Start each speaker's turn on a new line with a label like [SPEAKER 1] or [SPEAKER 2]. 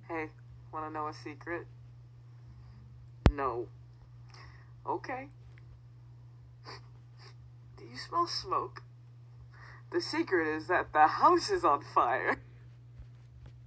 [SPEAKER 1] Hey, wanna know a secret? No. Okay. Do you smell smoke? The secret is that the house is on fire.